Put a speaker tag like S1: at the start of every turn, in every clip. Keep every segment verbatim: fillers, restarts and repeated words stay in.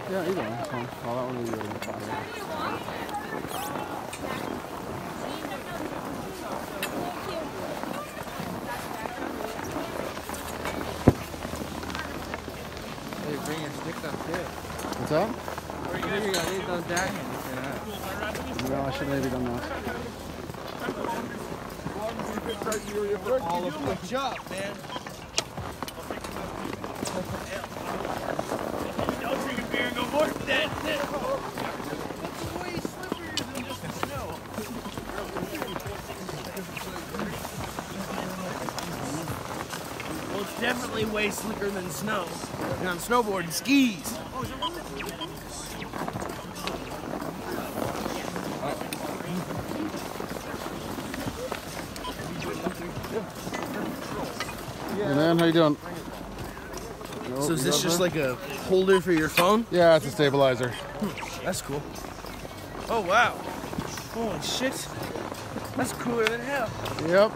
S1: Yeah, either one. That's fine. Well, that one will be really fun.
S2: Hey, bring your sticks up too.
S1: What's that?
S2: I think you're gonna need those down here.
S1: No, I should maybe done that.
S2: All of the job, man.
S3: Don't drink a beer and go more than that.
S2: It's way slipperier than just the snow.
S3: Well, it's definitely way slicker than snow. And on snowboard and skis.
S1: Hey man, how you doing?
S3: So is this just like a holder for your phone?
S1: Yeah, it's a stabilizer.
S3: That's cool. Oh wow. Holy shit. That's cooler than hell.
S1: Yep.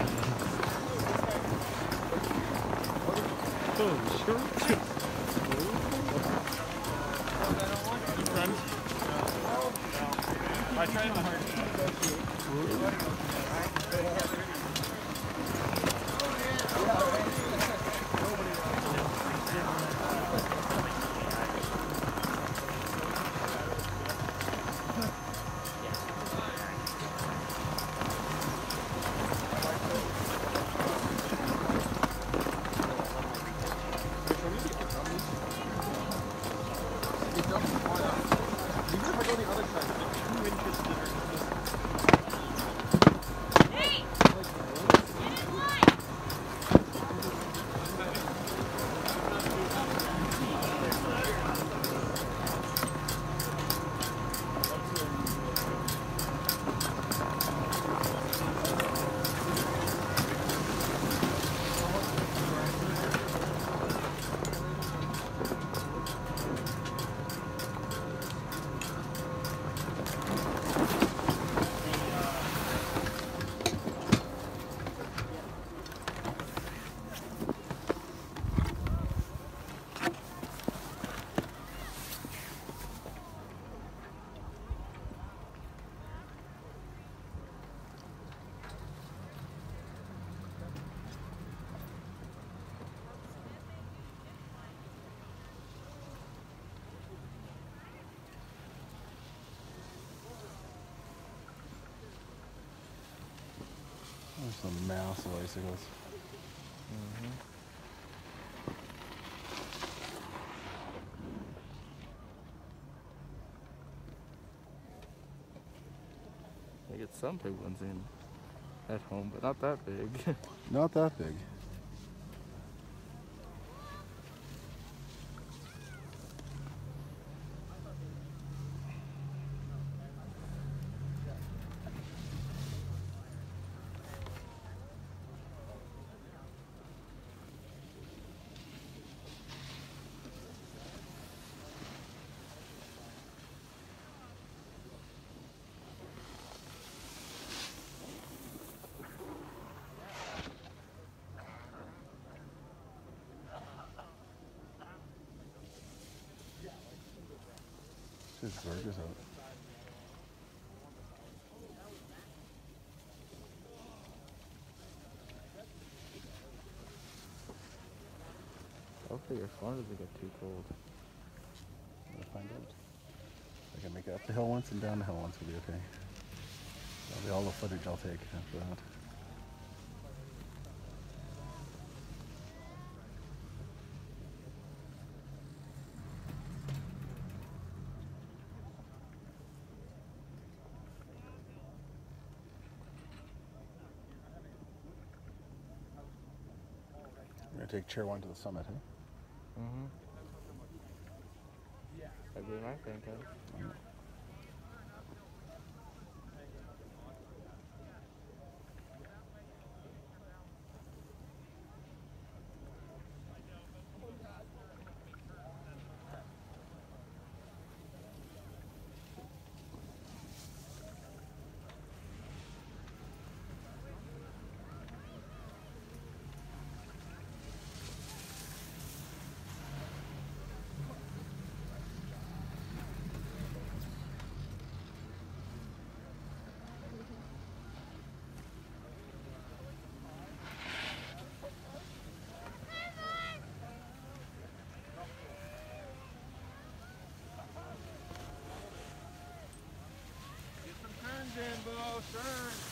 S3: I tried my hardest.
S1: There's some massive icicles.
S2: Mm-hmm. I get some big ones in at home, but not that big.
S1: Not that big. Just burgers out.
S2: Hopefully your phone doesn't get too cold.
S1: We'll find out. I can make it up the hill once and down the hill once will be okay. That'll be all the footage I'll take after that. We're gonna take chair one to the summit, huh?
S2: Mm-hmm. That'd be my thinking.
S1: Yeah.
S3: son.